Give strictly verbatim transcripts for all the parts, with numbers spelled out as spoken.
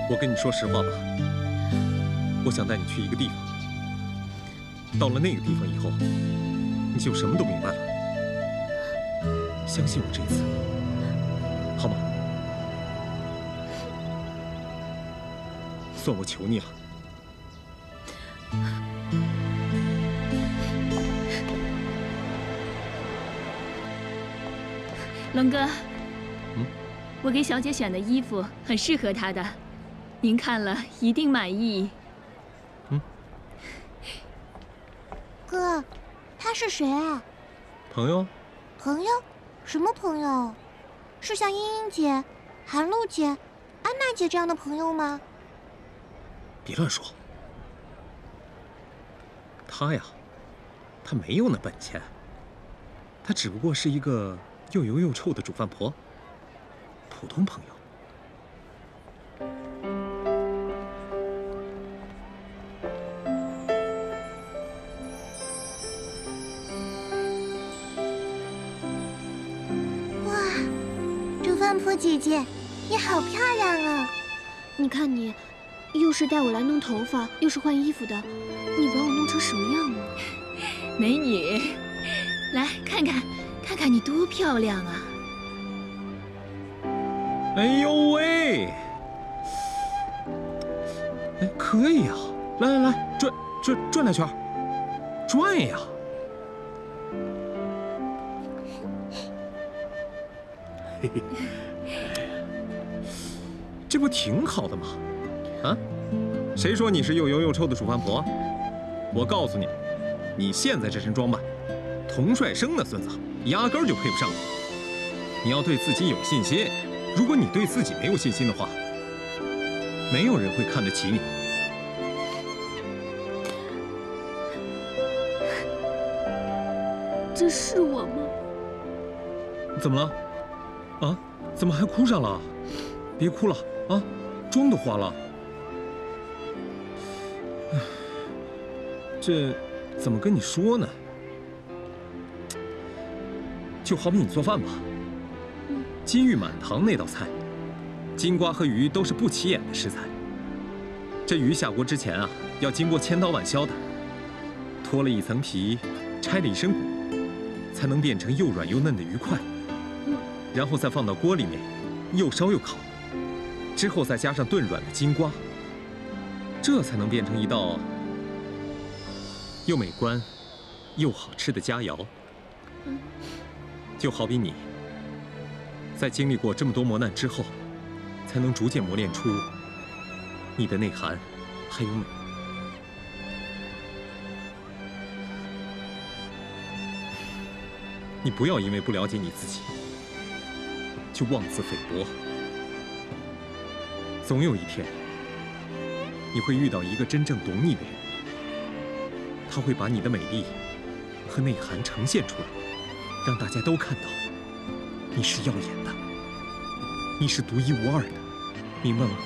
我跟你说实话吧，我想带你去一个地方。到了那个地方以后，你就什么都明白了。相信我这一次，好吗？算我求你了。 龙哥， 嗯， 我给小姐选的衣服很适合她的，您看了一定满意。 嗯， 哥，她是谁啊？ 朋友。 朋友？什么朋友？是像茵茵姐、韩露姐、安娜姐这样的朋友吗？ 别乱说。她呀，她没有那本钱，她只不过是一个又油又臭的煮饭婆，普通朋友。 饭婆姐姐，你好漂亮啊！ 你看你，又是带我来弄头发，又是换衣服的，你把我弄成什么样啊？ 美女，来看看，看看你多漂亮啊！ 哎呦喂！哎，可以呀！来来来，转转转两圈，转呀！嘿嘿。这不挺好的吗？啊？谁说你是又油又臭的煮饭婆？我告诉你，你现在这身装扮，童帅生的孙子压根儿就配不上你。你要对自己有信心。如果你对自己没有信心的话，没有人会看得起你。 这是我吗？ 怎么了？啊？怎么还哭上了？别哭了啊，妆都花了。这怎么跟你说呢？就好比你做饭吧，金玉满堂那道菜，金瓜和鱼都是不起眼的食材。这鱼下锅之前啊，要经过千刀万削的，脱了一层皮，拆了一身骨，才能变成又软又嫩的鱼块，然后再放到锅里面，又烧又烤。之后再加上炖软的金瓜，这才能变成一道又美观又好吃的佳肴。就好比你，在经历过这么多磨难之后，才能逐渐磨练出你的内涵还有美。你不要因为不了解你自己，就妄自菲薄。总有一天，你会遇到一个真正懂你的人，他会把你的美丽和内涵呈现出来，让大家都看到你是耀眼的，你是独一无二的，明白吗？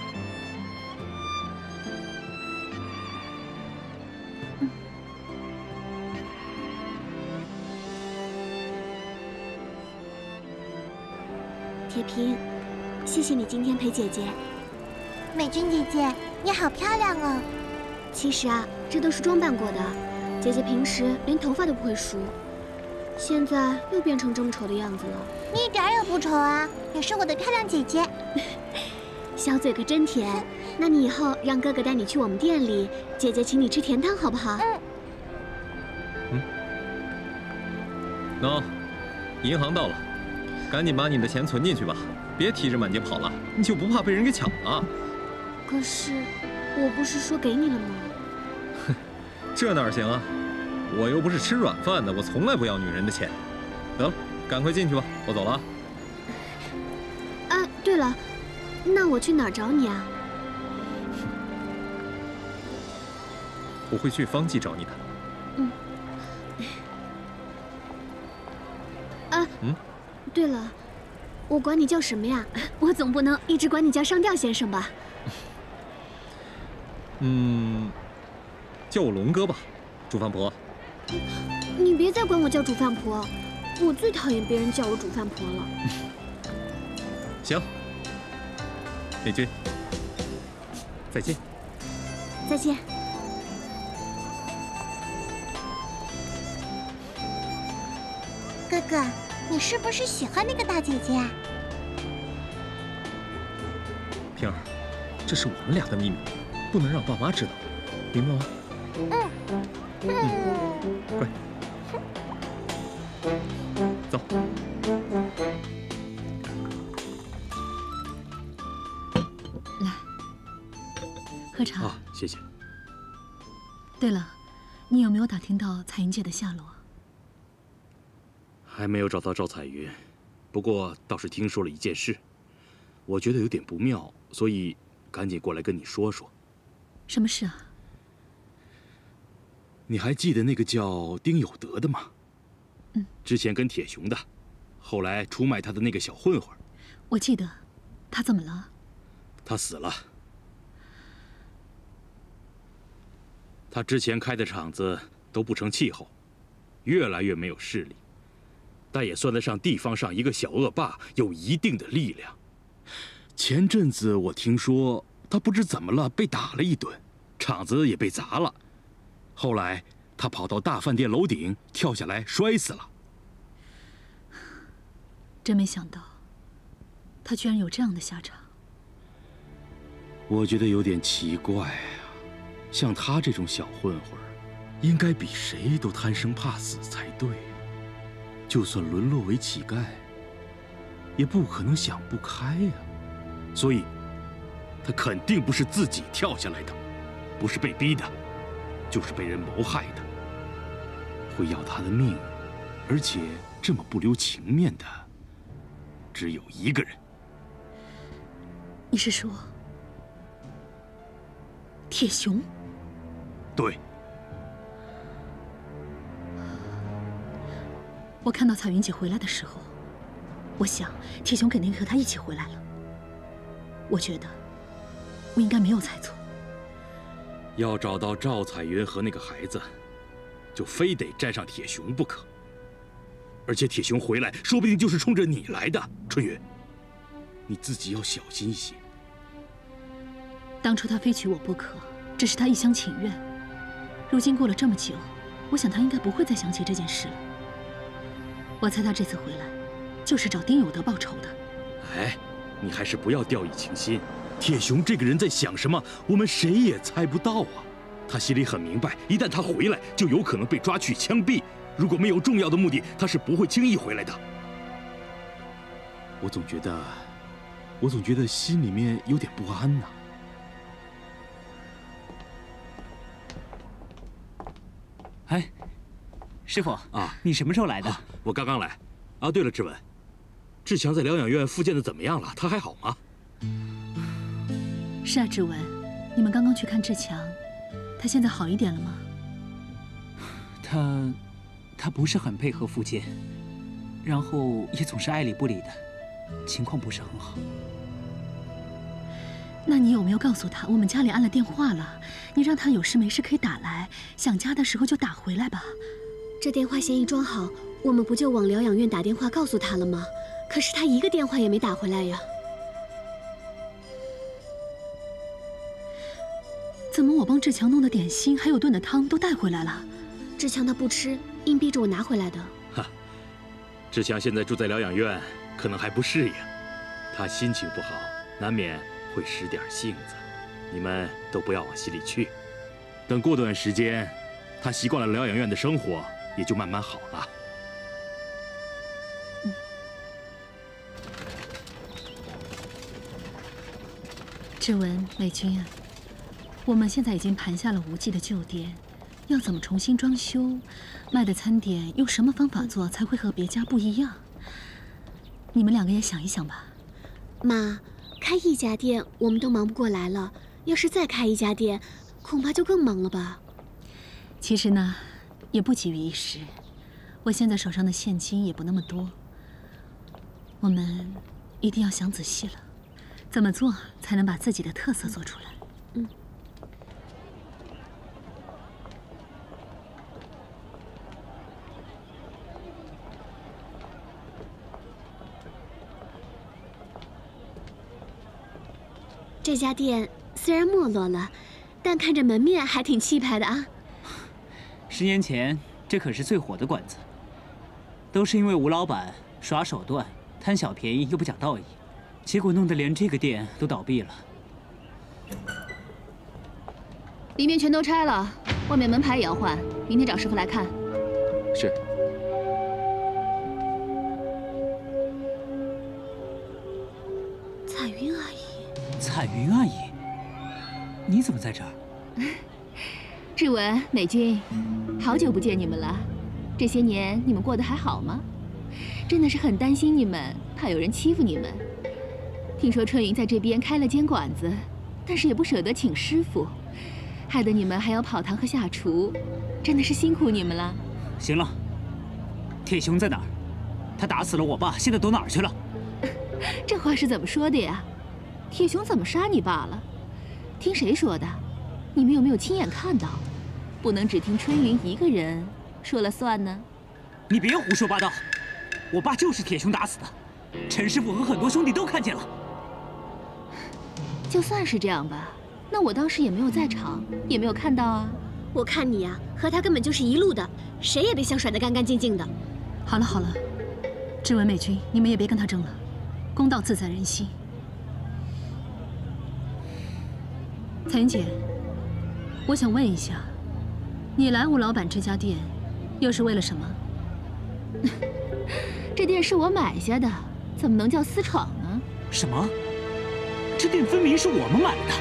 铁平，谢谢你今天陪姐姐。 美君姐姐，你好漂亮哦！ 其实啊，这都是装扮过的。姐姐平时连头发都不会梳，现在又变成这么丑的样子了。 你一点也不丑啊，你是我的漂亮姐姐。 小嘴可真甜。那你以后让哥哥带你去我们店里，姐姐请你吃甜汤好不好？ 嗯。 嗯。喏，银行到了，赶紧把你的钱存进去吧，别提着满街跑了，你就不怕被人给抢了？ 可是，我不是说给你了吗？ 哼，这哪行啊！我又不是吃软饭的，我从来不要女人的钱。得了，赶快进去吧，我走了啊。 啊，对了，那我去哪儿找你啊？ 我会去方记找你的。 嗯。啊， 嗯， 对了，我管你叫什么呀？我总不能一直管你叫上吊先生吧？ 嗯，叫我龙哥吧，煮饭婆。 你别再管我叫煮饭婆，我最讨厌别人叫我煮饭婆了。 行，美君， 再见。 再见。 哥哥，你是不是喜欢那个大姐姐啊？ 平儿，这是我们俩的秘密，不能让爸妈知道，明白吗？ 嗯。 嗯，乖。走。 来，喝茶。 啊，谢谢。 对了，你有没有打听到彩云姐的下落？ 还没有找到赵彩云，不过倒是听说了一件事，我觉得有点不妙，所以赶紧过来跟你说说。 什么事啊？ 你还记得那个叫丁有德的吗？ 嗯。 之前跟铁雄的，后来出卖他的那个小混混。 我记得，他怎么了？ 他死了。他之前开的厂子都不成气候，越来越没有势力。但也算得上地方上一个小恶霸，有一定的力量。前阵子我听说他不知怎么了，被打了一顿，厂子也被砸了。后来他跑到大饭店楼顶跳下来摔死了。 真没想到，他居然有这样的下场。 我觉得有点奇怪啊，像他这种小混混，应该比谁都贪生怕死才对。就算沦落为乞丐，也不可能想不开呀。所以，他肯定不是自己跳下来的，不是被逼的，就是被人谋害的。会要他的命，而且这么不留情面的，只有一个人。 你是说，铁雄？ 对。 我看到彩云姐回来的时候，我想铁雄肯定和她一起回来了。我觉得我应该没有猜错。 要找到赵彩云和那个孩子，就非得沾上铁雄不可。而且铁雄回来，说不定就是冲着你来的，春雨，你自己要小心一些。 当初他非娶我不可，只是他一厢情愿。如今过了这么久，我想他应该不会再想起这件事了。我猜他这次回来，就是找丁有德报仇的。 哎，你还是不要掉以轻心。铁雄这个人在想什么，我们谁也猜不到啊。他心里很明白，一旦他回来，就有可能被抓去枪毙。如果没有重要的目的，他是不会轻易回来的。我总觉得，我总觉得心里面有点不安呐。 哎，师傅啊， 你什么时候来的？ 啊、我刚刚来。啊，对了，志文，志强在疗养院复健的怎么样了？他还好吗？ 是啊，志文，你们刚刚去看志强，他现在好一点了吗？ 他，他不是很配合复健，然后也总是爱理不理的，情况不是很好。 那你有没有告诉他，我们家里安了电话了？你让他有事没事可以打来，想家的时候就打回来吧。 这电话线一装好，我们不就往疗养院打电话告诉他了吗？可是他一个电话也没打回来呀。 怎么我帮志强弄的点心还有炖的汤都带回来了？ 志强他不吃，硬逼着我拿回来的。 哈，志强现在住在疗养院，可能还不适应，他心情不好，难免会使点性子，你们都不要往心里去。等过段时间，他习惯了疗养院的生活，也就慢慢好了。 嗯。志文、美君啊，我们现在已经盘下了无忌的旧店，要怎么重新装修？卖的餐点用什么方法做才会和别家不一样？你们两个也想一想吧。 妈，开一家店我们都忙不过来了，要是再开一家店，恐怕就更忙了吧。 其实呢，也不急于一时。我现在手上的现金也不那么多，我们一定要想仔细了，怎么做才能把自己的特色做出来。 嗯。这家店四虽然没落了，但看着门面还挺气派的啊。 十年前，这可是最火的馆子，都是因为吴老板耍手段、贪小便宜又不讲道义，结果弄得连这个店都倒闭了。 里面全都拆了，外面门牌也要换，明天找师傅来看。 是。 彩云阿姨， 彩云阿姨，你怎么在这儿？ 志文、美君，好久不见你们了。这些年你们过得还好吗？真的是很担心你们，怕有人欺负你们。听说春云在这边开了间馆子，但是也不舍得请师傅，害得你们还要跑堂和下厨，真的是辛苦你们了。 行了，铁雄在哪儿？他打死了我爸，现在躲哪儿去了？ 这话是怎么说的呀？铁雄怎么杀你爸了？听谁说的？你们有没有亲眼看到？不能只听春云一个人说了算呢。 你别胡说八道！我爸就是铁雄打死的，陈师傅和很多兄弟都看见了。 就算是这样吧，那我当时也没有在场，也没有看到啊。 我看你呀、啊，和他根本就是一路的，谁也别想甩得干干净净的。 好了好了，志文、美君，你们也别跟他争了，公道自在人心。彩云姐，我想问一下，你来吴老板这家店，又是为了什么？ 这店是我买下的，怎么能叫私闯呢？ 什么？这店分明是我们买的。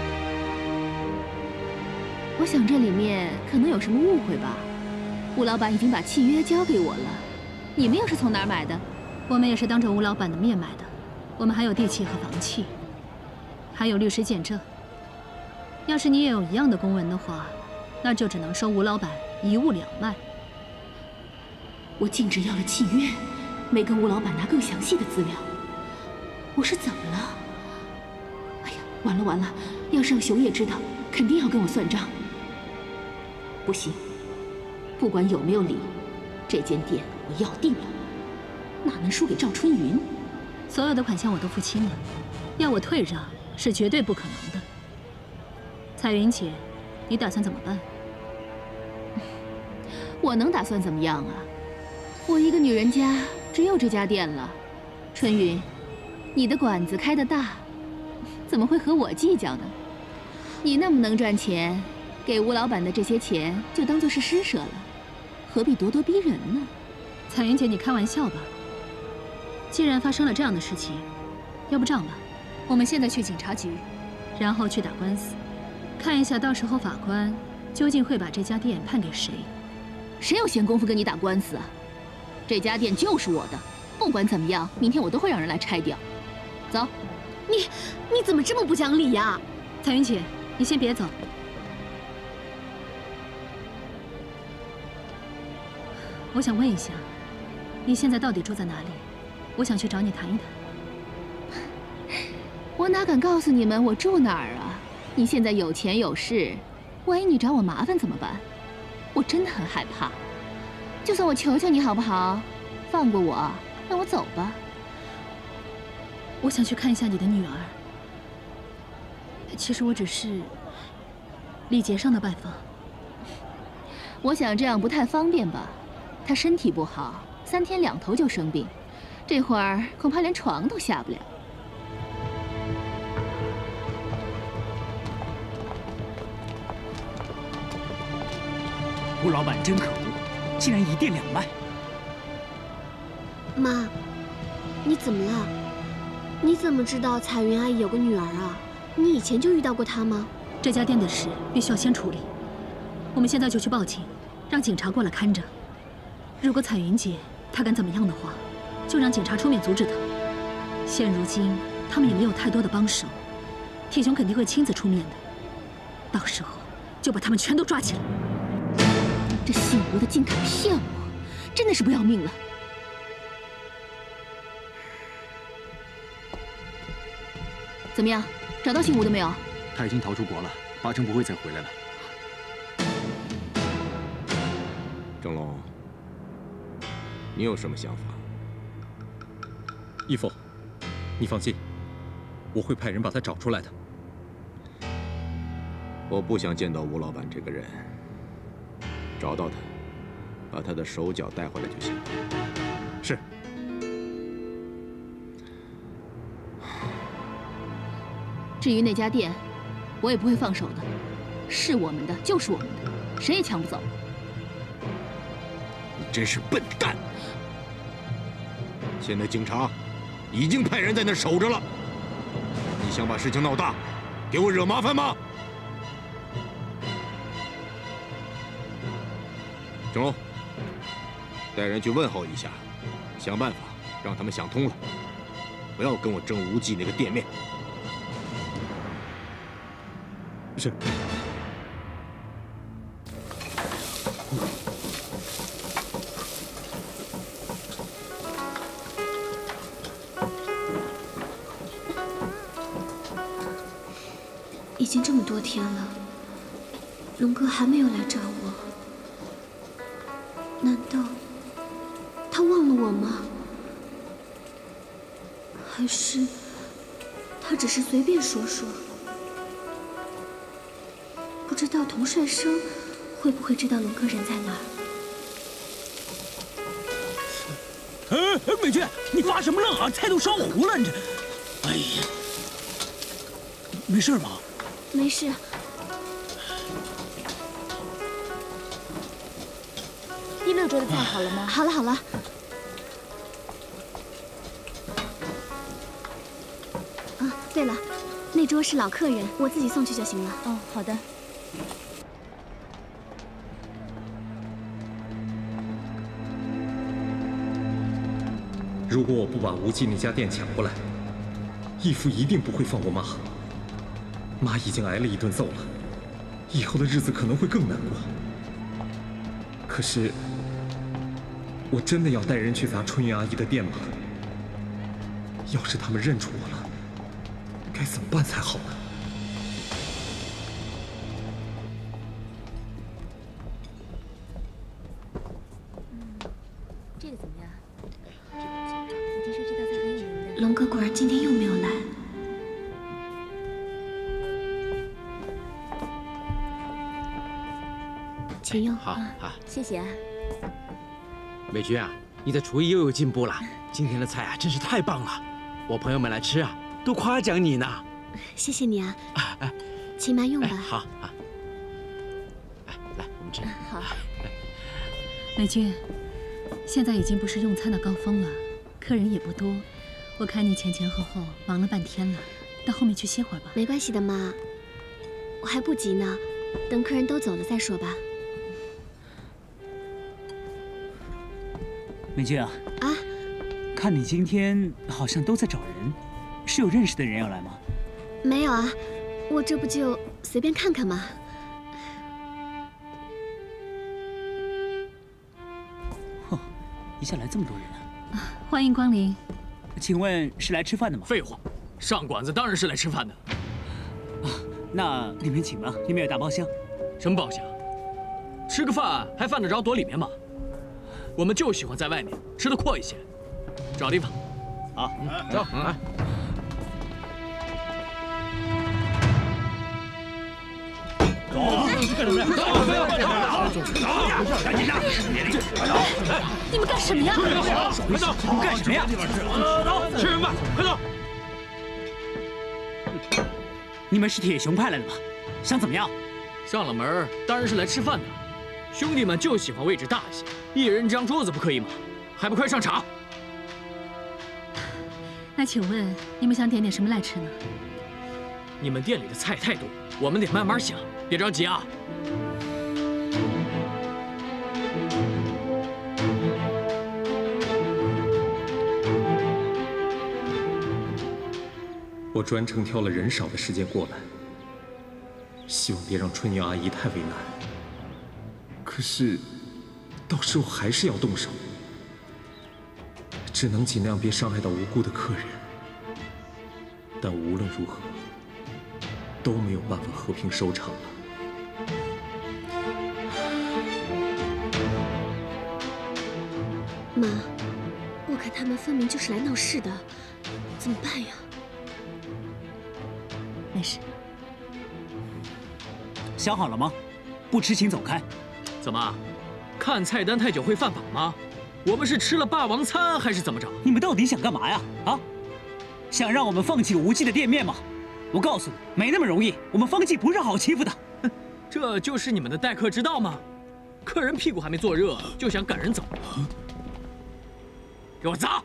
我想这里面可能有什么误会吧。吴老板已经把契约交给我了，你们又是从哪儿买的？ 我们也是当着吴老板的面买的，我们还有地契和房契，还有律师见证。要是你也有一样的公文的话，那就只能说吴老板一物两卖。 我径直要了契约，没跟吴老板拿更详细的资料。我是怎么了？哎呀，完了完了！要是让熊野知道，肯定要跟我算账。不行，不管有没有理，这间店我要定了，哪能输给赵春云？ 所有的款项我都付清了，要我退让是绝对不可能的。彩云姐，你打算怎么办？ 我能打算怎么样啊？我一个女人家只有这家店了。春云，你的馆子开得大，怎么会和我计较呢？你那么能赚钱，给吴老板的这些钱就当做是施舍了，何必咄咄逼人呢？ 彩云姐，你开玩笑吧？既然发生了这样的事情，要不这样吧，我们现在去警察局，然后去打官司，看一下到时候法官究竟会把这家店判给谁。 谁有闲工夫跟你打官司啊？这家店就是我的，不管怎么样，明天我都会让人来拆掉。走。 你你怎么这么不讲理呀？ 彩云姐，你先别走。我想问一下，你现在到底住在哪里？我想去找你谈一谈。 我哪敢告诉你们我住哪儿啊？你现在有钱有势，万一你找我麻烦怎么办？我真的很害怕。就算我求求你好不好，放过我，让我走吧。 我想去看一下你的女儿。其实我只是礼节上的拜访。 我想这样不太方便吧？她身体不好，三天两头就生病，这会儿恐怕连床都下不了。 吴老板真可恶，竟然一店两卖。 妈，你怎么了？你怎么知道彩云阿姨有个女儿啊？你以前就遇到过她吗？ 这家店的事必须要先处理，我们现在就去报警，让警察过来看着。如果彩云姐她敢怎么样的话，就让警察出面阻止她。现如今他们也没有太多的帮手，铁雄肯定会亲自出面的，到时候就把他们全都抓起来。 这姓吴的竟敢骗我，真的是不要命了！怎么样，找到姓吴的没有？ 他已经逃出国了，八成不会再回来了。 郑龙，你有什么想法？ 义父，你放心，我会派人把他找出来的。 我不想见到吴老板这个人。找到他，把他的手脚带回来就行。 是。 至于那家店，我也不会放手的，是我们的就是我们的，谁也抢不走。 你真是笨蛋！现在警察已经派人在那守着了，你想把事情闹大，给我惹麻烦吗？整龙，带人去问候一下，想办法让他们想通了，不要跟我争无忌那个店面。 是。 已经这么多天了，龙哥还没有来找我，难道他忘了我吗？还是他只是随便说说？不知道童帅生会不会知道龙哥人在哪儿？ 哎，美娟，你发什么愣啊？菜都烧糊了，你这……哎呀，没事吗？ 没事。 第六桌的菜好了吗？ 好了好了。啊，对了，那桌是老客人，我自己送去就行了。 哦，好的。 如果我不把无忌那家店抢过来，义父一定不会放过妈。妈已经挨了一顿揍了，以后的日子可能会更难过。可是，我真的要带人去砸春云阿姨的店吗？要是他们认出我了，该怎么办才好呢？ 这个怎么样？我听说这道菜很有名的。 龙哥果然今天又没有来。请用。 好，好， 谢谢啊。 美君啊，你的厨艺又有进步了，今天的菜啊真是太棒了，我朋友们来吃啊都夸奖你呢。 谢谢你啊。哎，请慢用吧。 好，好。来，来，我们吃。 好。 美君，现在已经不是用餐的高峰了，客人也不多，我看你前前后后忙了半天了，到后面去歇会儿吧。 没关系的，妈，我还不急呢，等客人都走了再说吧。 美君啊， 啊， 看你今天好像都在找人，是有认识的人要来吗？ 没有啊，我这不就随便看看吗？ 哼，一下来这么多人啊！ 啊，欢迎光临。 请问是来吃饭的吗？ 废话，上馆子当然是来吃饭的。 啊，那里面请吧，里面有大包厢。 什么包厢？吃个饭还犯得着躲里面吗？我们就喜欢在外面吃得阔一些，找地方。 好， 走。来。 走，干什么呀？ 走，赶紧的！ 你们干什么呀？ 快走！你们干什么呀？走，吃人饭，快走！ 你们是铁熊派来的吧？想怎么样？ 上了门当然是来吃饭的。兄弟们就喜欢位置大一些，一人一张桌子不可以吗？还不快上场！ 那请问你们想点点什么来吃呢？ 你们店里的菜太多，我们得慢慢想，别着急啊。 我专程挑了人少的时间过来，希望别让春云阿姨太为难。可是，到时候还是要动手，只能尽量别伤害到无辜的客人。但无论如何，都没有办法和平收场了。 妈，我看他们分明就是来闹事的，怎么办呀？ 没事。 想好了吗？不吃请走开。 怎么，看菜单太久会犯法吗？我们是吃了霸王餐还是怎么着？ 你们到底想干嘛呀？啊？想让我们放弃无忌的店面吗？我告诉你，没那么容易。我们方记不是好欺负的。 哼，这就是你们的待客之道吗？客人屁股还没坐热，就想赶人走？给我砸！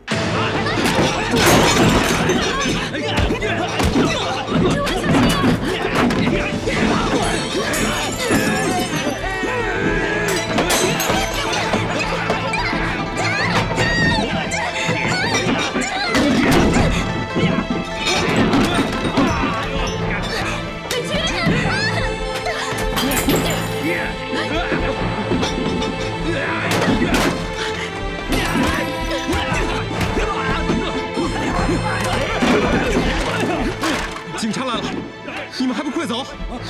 警察来了，你们还不快走！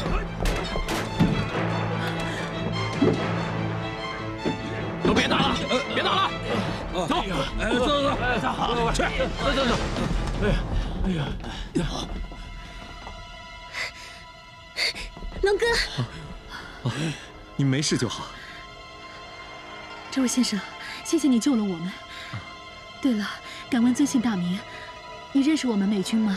都别打了，别打了，走， 哎，走走走，去，走走走。哎呀，哎呀， 龙哥， 啊，你没事就好。 这位先生，谢谢你救了我们。对了，敢问尊姓大名？你认识我们美军吗？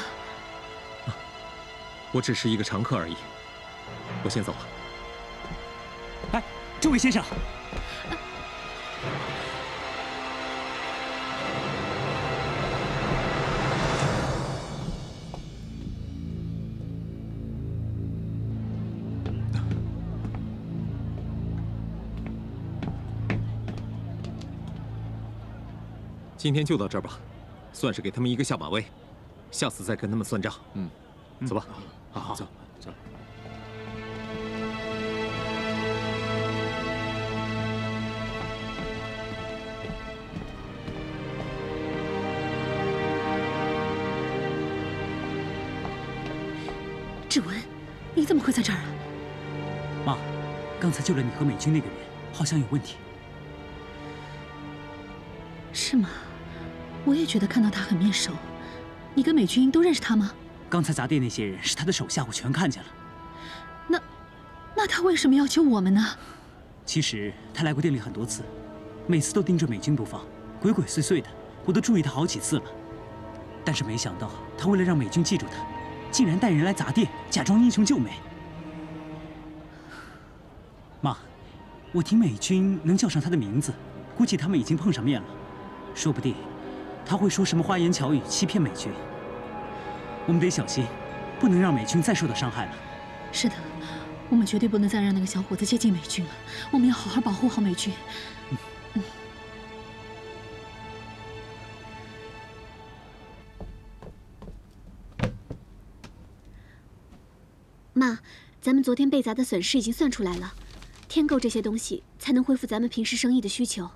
我只是一个常客而已，我先走了。 哎，这位先生， 今天就到这儿吧，算是给他们一个下马威，下次再跟他们算账。嗯，走吧。 好好走走。 志文，你怎么会在这儿啊？ 妈，刚才救了你和美军那个人好像有问题。 是吗？我也觉得看到他很面熟。你跟美军都认识他吗？ 刚才砸店那些人是他的手下，我全看见了。 那，那他为什么要救我们呢？ 其实他来过店里很多次，每次都盯着美军不放，鬼鬼祟祟的，我都注意他好几次了。但是没想到，他为了让美军记住他，竟然带人来砸店，假装英雄救美。妈，我听美军能叫上他的名字，估计他们已经碰上面了，说不定他会说什么花言巧语欺骗美军。 我们得小心，不能让美军再受到伤害了。 是的，我们绝对不能再让那个小伙子接近美军了。我们要好好保护好美军。嗯嗯。 妈，咱们昨天被砸的损失已经算出来了，添购这些东西才能恢复咱们平时生意的需求。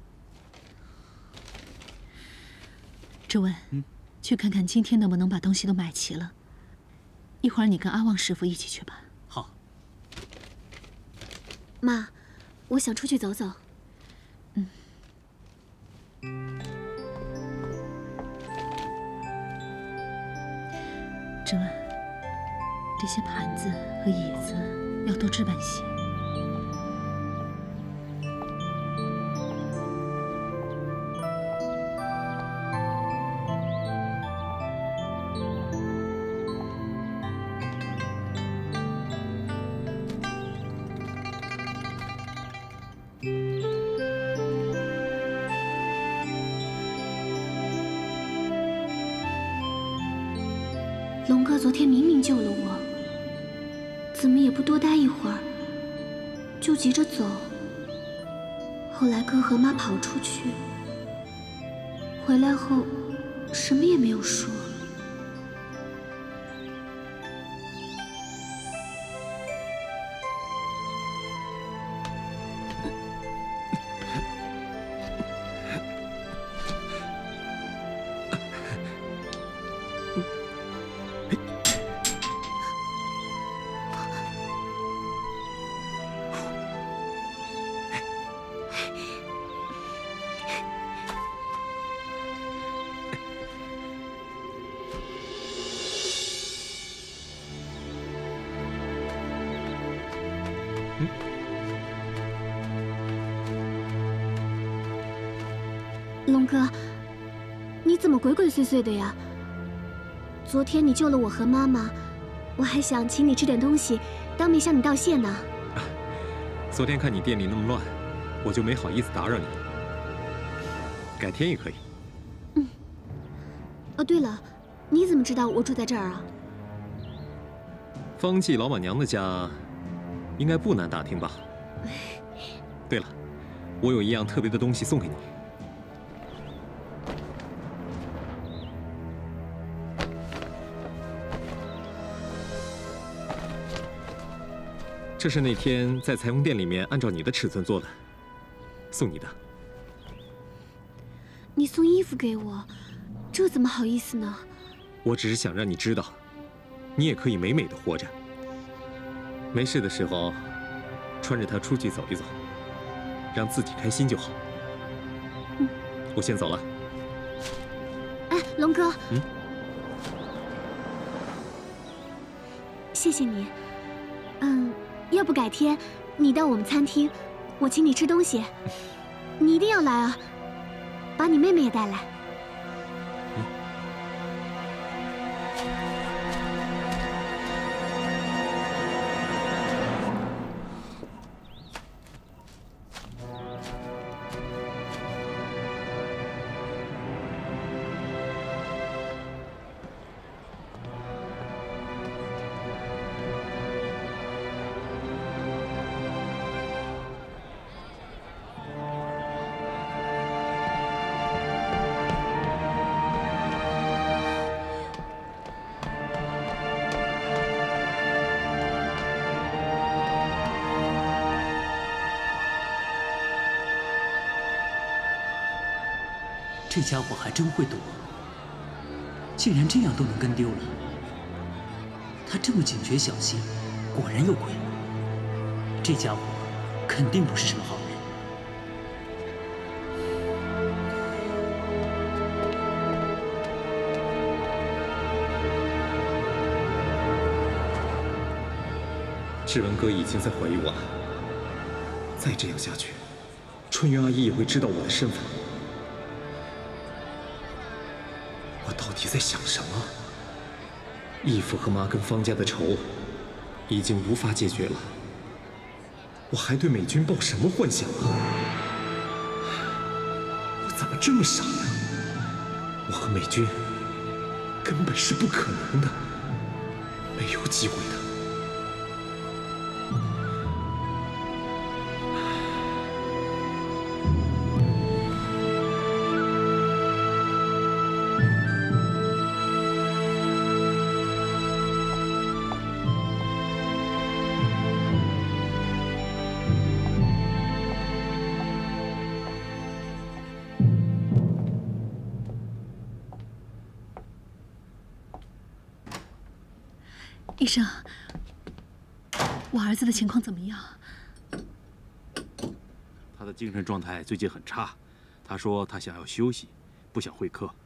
志文。嗯。 去看看今天能不能把东西都买齐了。一会儿你跟阿旺师傅一起去吧。 好。 妈，我想出去走走。 嗯。志文，这些盘子和椅子要多置办些。 龙哥昨天明明救了我，怎么也不多待一会儿，就急着走。后来哥和妈跑出去，回来后什么也没有说。 哥，你怎么鬼鬼祟祟的呀？昨天你救了我和妈妈，我还想请你吃点东西，当面向你道谢呢。 啊，昨天看你店里那么乱，我就没好意思打扰你。改天也可以。 嗯。哦，对了，你怎么知道我住在这儿啊？ 方季老板娘的家，应该不难打听吧？对了，我有一样特别的东西送给你。这是那天在裁缝店里面按照你的尺寸做的，送你的。 你送衣服给我，这怎么好意思呢？ 我只是想让你知道，你也可以美美的活着。没事的时候，穿着它出去走一走，让自己开心就好。 嗯， 我先走了。 哎，龙哥， 嗯， 谢谢你。嗯，要不改天你到我们餐厅，我请你吃东西，你一定要来啊！把你妹妹也带来。 嗯。 这家伙还真会躲，竟然这样都能跟丢了。他这么警觉小心，果然有鬼。这家伙肯定不是什么好人。 志文哥已经在怀疑我了，再这样下去，春云阿姨也会知道我的身份。我到底在想什么？义父和妈跟方家的仇已经无法解决了，我还对美君抱什么幻想啊？我怎么这么傻呀？我和美君根本是不可能的，没有机会的。 医生，我儿子的情况怎么样？ 他的精神状态最近很差，他说他想要休息，不想会客。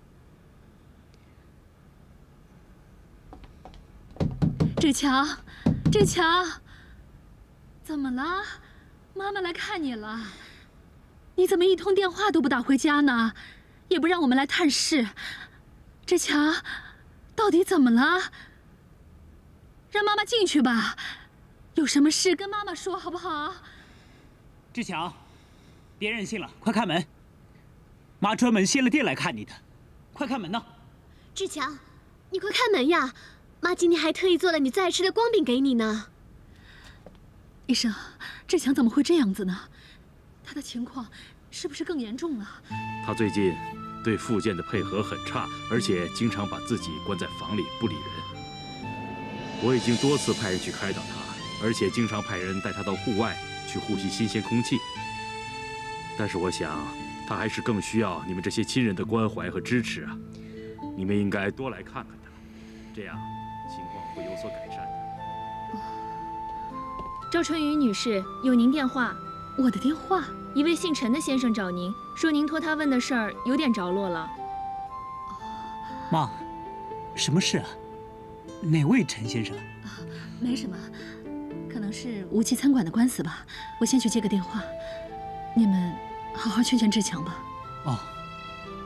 志强，志强，怎么了？妈妈来看你了。你怎么一通电话都不打回家呢？也不让我们来探视。志强，到底怎么了？让妈妈进去吧，有什么事跟妈妈说好不好？ 志强，别任性了，快开门！妈专门歇了店来看你的，快开门呐！ 志强，你快开门呀！妈今天还特意做了你最爱吃的光饼给你呢。 医生，志强怎么会这样子呢？他的情况是不是更严重了？ 他最近对复健的配合很差，而且经常把自己关在房里不理人。我已经多次派人去开导他，而且经常派人带他到户外去呼吸新鲜空气。但是我想，他还是更需要你们这些亲人的关怀和支持啊！你们应该多来看看他，这样情况会有所改善的。 赵春雨女士，有您电话。 我的电话？ 一位姓陈的先生找您，说您托他问的事儿有点着落了。 妈，什么事啊？哪位陈先生？ 啊，没什么，可能是无忌餐馆的官司吧。我先去接个电话，你们好好劝劝志强吧。 哦。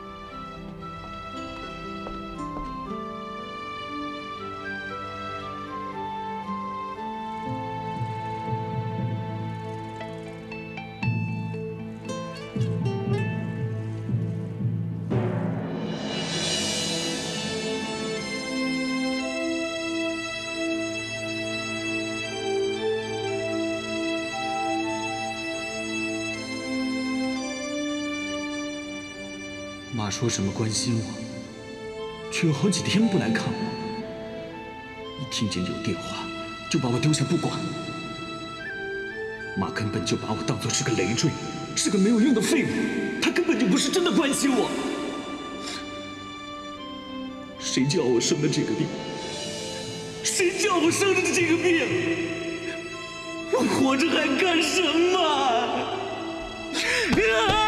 妈说什么关心我，却有好几天不来看我。一听见有电话，就把我丢下不管。妈根本就把我当作是个累赘，是个没有用的废物。她根本就不是真的关心我。谁叫我生的这个病？谁叫我生的这个病？我活着还干什么？啊！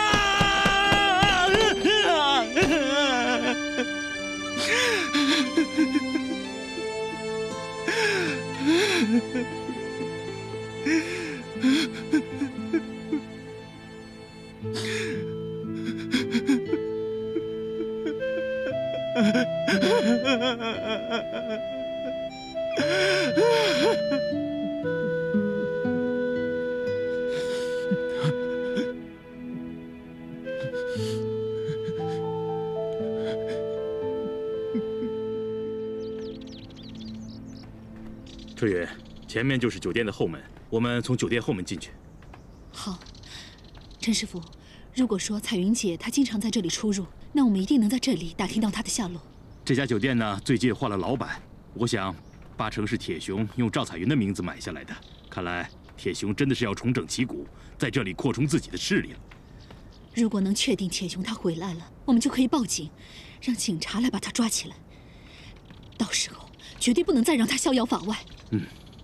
春雨，前面就是酒店的后门，我们从酒店后门进去。 好，陈师傅，如果说彩云姐她经常在这里出入，那我们一定能在这里打听到她的下落。 这家酒店呢，最近换了老板，我想八成是铁雄用赵彩云的名字买下来的。看来铁雄真的是要重整旗鼓，在这里扩充自己的势力了。 如果能确定铁雄他回来了，我们就可以报警，让警察来把他抓起来。到时候绝对不能再让他逍遥法外。 嗯，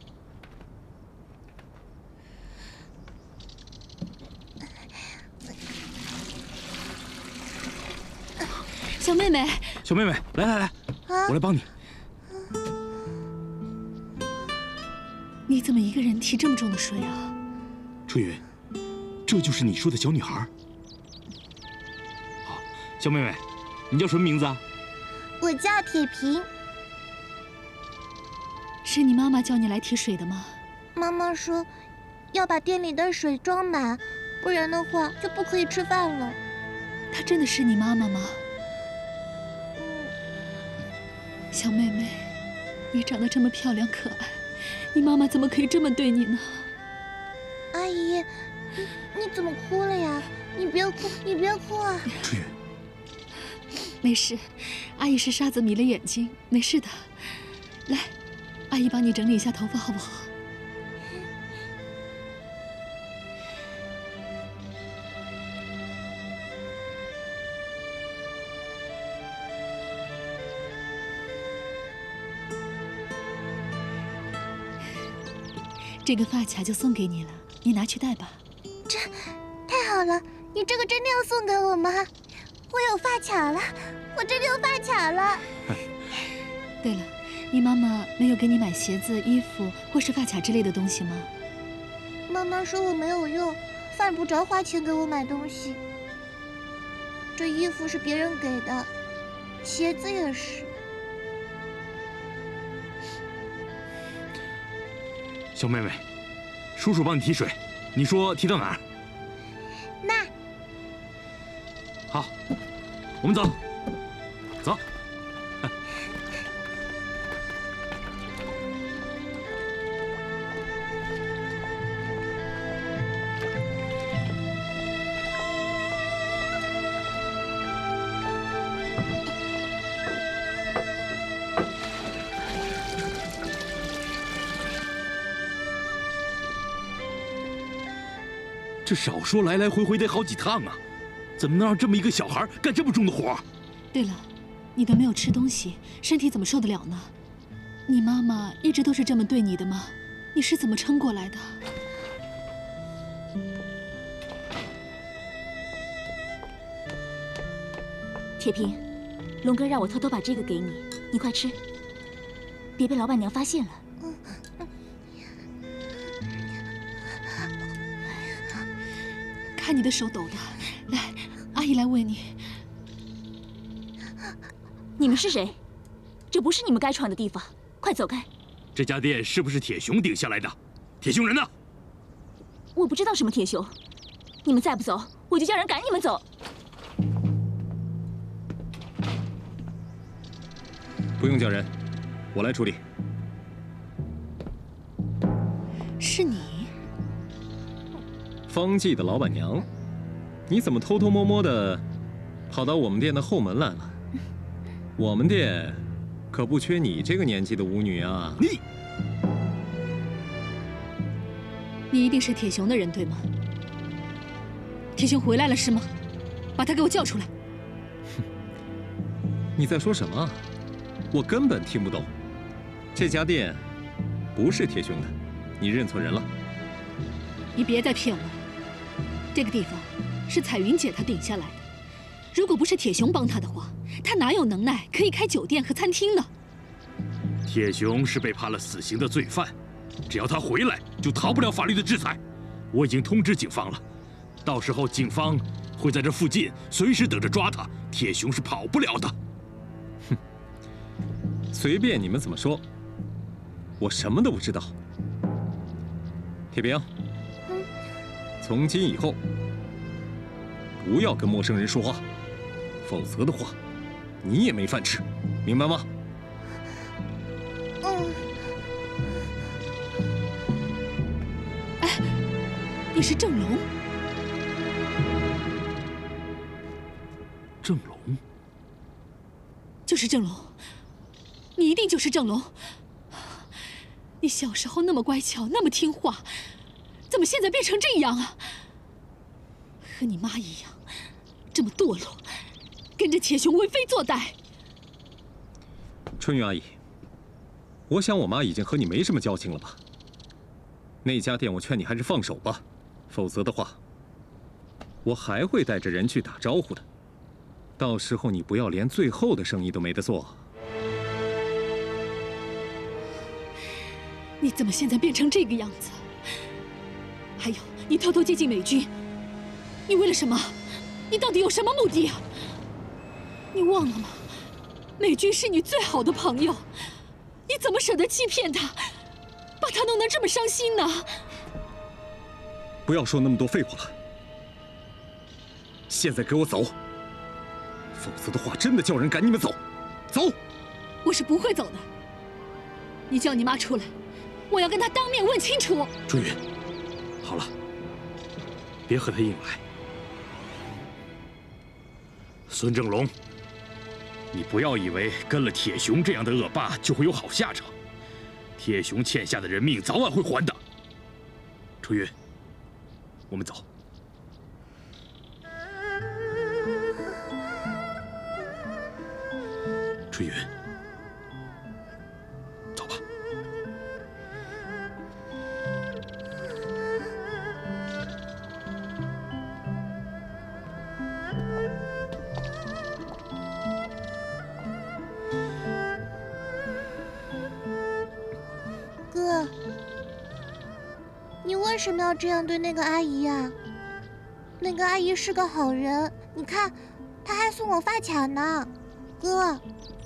小妹妹， 小妹妹，来来来，啊、我来帮你。 你怎么一个人提这么重的水啊？ 春云，这就是你说的小女孩。好，小妹妹，你叫什么名字啊？ 我叫铁平。 是你妈妈叫你来提水的吗？ 妈妈说，要把店里的水装满，不然的话就不可以吃饭了。 她真的是你妈妈吗？ 嗯。 小妹妹，你长得这么漂亮可爱，你妈妈怎么可以这么对你呢？ 阿姨，你你怎么哭了呀？你别哭，你别哭啊！ 春雨， 没事，阿姨是沙子迷了眼睛，没事的。来。 阿姨帮你整理一下头发，好不好？这个发卡就送给你了，你拿去戴吧。 这太好了！你这个真的要送给我吗？我有发卡了，我真的有发卡了。 对了。 你妈妈没有给你买鞋子、衣服或是发卡之类的东西吗？ 妈妈说我没有用，犯不着花钱给我买东西。这衣服是别人给的，鞋子也是。 小妹妹，叔叔帮你提水，你说提到哪儿？ 那。 好，我们走，走。 这少说来来回回得好几趟啊，怎么能让这么一个小孩干这么重的活？ 对了，你都没有吃东西，身体怎么受得了呢？你妈妈一直都是这么对你的吗？你是怎么撑过来的？ 铁平，龙哥让我偷偷把这个给你，你快吃，别被老板娘发现了。 看你的手抖的，来，阿姨来喂你。 你们是谁？这不是你们该闯的地方，快走开！ 这家店是不是铁雄顶下来的？铁雄人呢？ 我不知道什么铁雄，你们再不走，我就叫人赶你们走。 不用叫人，我来处理。 是你？ 方记的老板娘，你怎么偷偷摸摸的跑到我们店的后门来了。我们店可不缺你这个年纪的舞女啊！ 你， 你一定是铁雄的人对吗？铁雄回来了是吗？把他给我叫出来！ 哼，你在说什么？我根本听不懂。这家店不是铁雄的，你认错人了。 你别再骗我了，这个地方是彩云姐她顶下来的。如果不是铁雄帮她的话，她哪有能耐可以开酒店和餐厅呢？ 铁雄是被判了死刑的罪犯，只要他回来，就逃不了法律的制裁。我已经通知警方了，到时候警方会在这附近随时等着抓他。铁雄是跑不了的。 哼，随便你们怎么说，我什么都不知道。铁平， 嗯， 从今以后不要跟陌生人说话，否则的话，你也没饭吃，明白吗？ 嗯。 哎，你是郑龙？ 郑龙？ 就是郑龙，你一定就是郑龙。你小时候那么乖巧，那么听话，怎么现在变成这样啊？和你妈一样，这么堕落，跟着铁雄为非作歹。 春雨阿姨，我想我妈已经和你没什么交情了吧？那家店我劝你还是放手吧，否则的话，我还会带着人去打招呼的。到时候你不要连最后的生意都没得做。 你怎么现在变成这个样子？还有，你偷偷接近美君，你为了什么？你到底有什么目的啊？你忘了吗？美君是你最好的朋友，你怎么舍得欺骗她，把她弄得这么伤心呢？ 不要说那么多废话了，现在给我走，否则的话真的叫人赶你们走。走！ 我是不会走的。你叫你妈出来，我要跟她当面问清楚。 春雨，好了，别和他硬来。孙正龙，你不要以为跟了铁雄这样的恶霸就会有好下场。铁雄欠下的人命早晚会还的。春雨，我们走。春雨，走吧。 哥，你为什么要这样对那个阿姨呀？那个阿姨是个好人，你看，她还送我发卡呢。哥，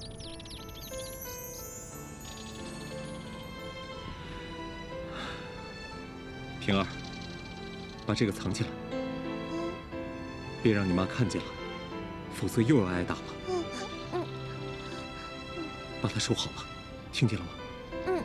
平儿，把这个藏起来，别让你妈看见了，否则又要挨打了。 嗯嗯， 把它收好了，听见了吗？ 嗯。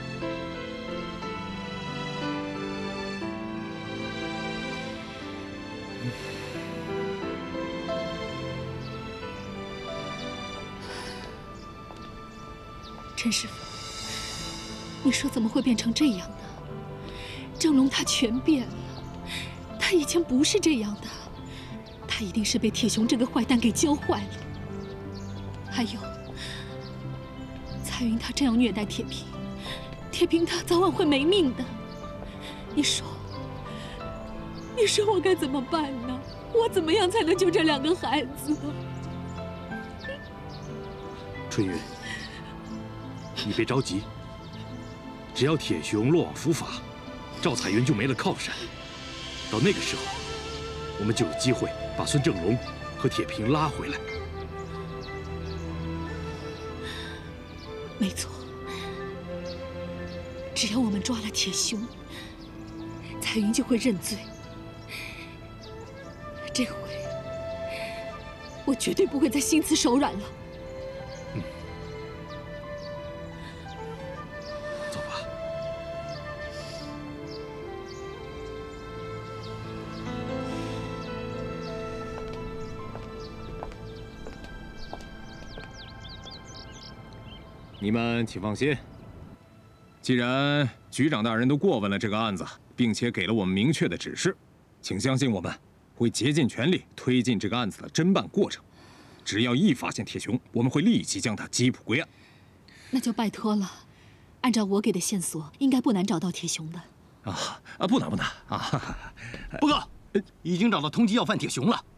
陈师傅，你说怎么会变成这样呢？郑龙他全变了，他以前不是这样的，他一定是被铁雄这个坏蛋给教坏了。还有，彩云他这样虐待铁平，铁平他早晚会没命的。你说，你说我该怎么办呢？我怎么样才能救这两个孩子？ 春雨，你别着急，只要铁雄落网伏法，赵彩云就没了靠山。到那个时候，我们就有机会把孙正龙和铁平拉回来。 没错，只要我们抓了铁雄，彩云就会认罪。这回，我绝对不会再心慈手软了。 嗯，走吧。 你们请放心。 既然局长大人都过问了这个案子，并且给了我们明确的指示，请相信我们会竭尽全力推进这个案子的侦办过程。只要一发现铁熊，我们会立即将他缉捕归案。 那就拜托了。按照我给的线索，应该不难找到铁熊的。 啊啊，不难不难啊！ 报告，已经找到通缉要犯铁熊了。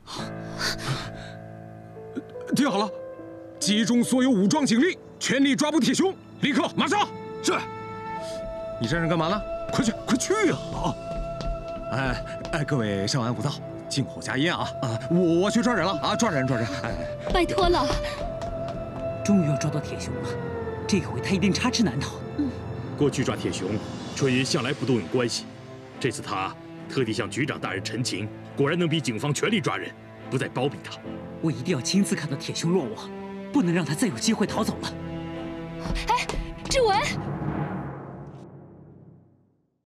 听好了，集中所有武装警力，全力抓捕铁熊！立刻，马上！ 是。 你站着干嘛呢？快去，快去啊！啊！哎哎，各位稍安勿躁，静候佳音啊！啊，我我去抓人了啊！抓人抓人！哎， 拜托了！ 终于要抓到铁熊了，这回他一定插翅难逃。 嗯。 过去抓铁熊，春云向来不动用关系，这次他特地向局长大人陈情，果然能比警方全力抓人，不再包庇他。 我一定要亲自看到铁熊落网，不能让他再有机会逃走了。 哎，志文。